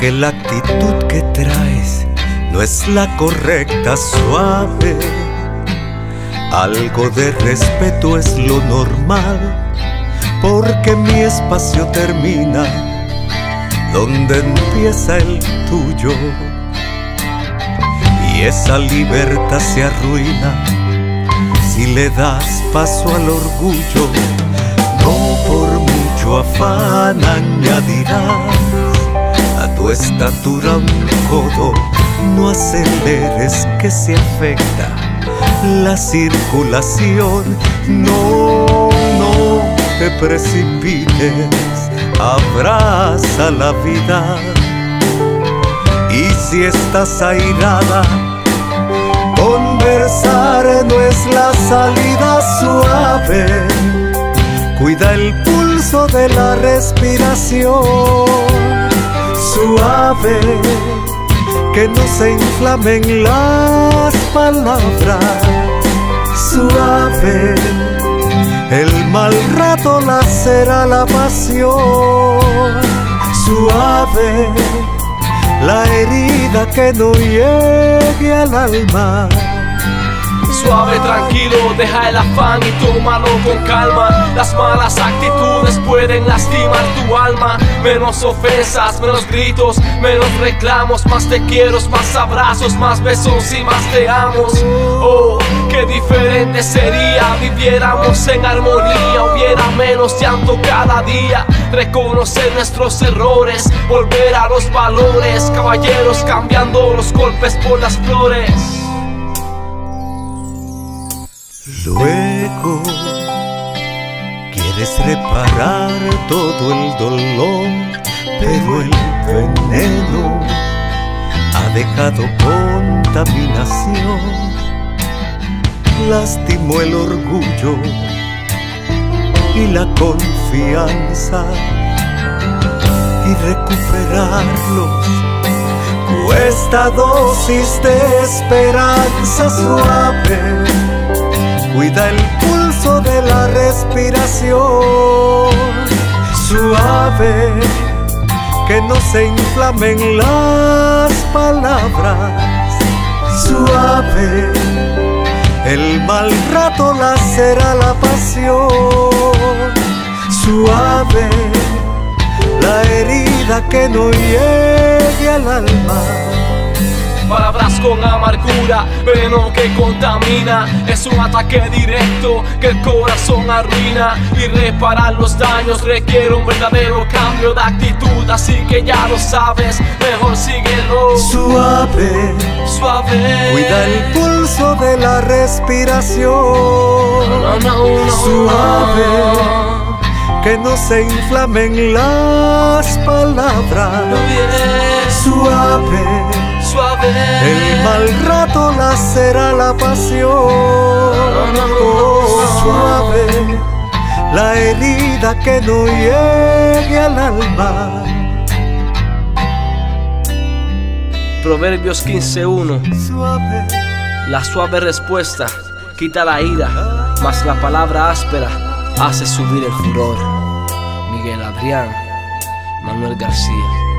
que la actitud que traes no es la correcta, suave. Algo de respeto es lo normal, porque mi espacio termina donde empieza el tuyo, y esa libertad se arruina si le das paso al orgullo. No por mucho afán añadirás a tu estatura un codo, no aceleres que se afecta la circulación. No te precipites, abraza la vida. Y si estás airada, conversar no es la salida, suave. Cuida el pulso de la respiración, suave. Que no se inflamen las palabras, suave. El mal rato lacera la pasión, suave. La herida que no llegue al alma. Suave, tranquilo, deja el afán y tómalo con calma. Las malas actitudes pueden lastimar tu alma. Menos ofensas, menos gritos, menos reclamos. Más te quiero, más abrazos, más besos y más te amo. Oh, qué diferente sería viviéramos en armonía. Hubiera menos llanto cada día. Reconocer nuestros errores, volver a los valores. Caballeros cambiando los golpes por las flores. Luego quieres reparar todo el dolor, pero el veneno ha dejado contaminación. Lastimó el orgullo y la confianza, y recuperarlos cuesta dosis de esperanza, suave. Cuida el pulso de la respiración, suave. Que no se inflamen las palabras, suave. El mal rato lacera la pasión, suave. La herida que no llegue al alma. Palabras con amargura, veneno que contamina. Es un ataque directo que el corazón arruina. Y reparar los daños requiere un verdadero cambio de actitud. Así que ya lo sabes, mejor síguelo. Suave, suave. Cuida el pulso de la respiración, suave. Que no se inflamen las palabras, suave. El mal rato lacera la pasión, suave. La herida que no llegue al alma. Proverbios 15:1. Suave. La suave respuesta quita la ira, mas la palabra áspera hace subir el furor. Miguel Adrián, Manuel García.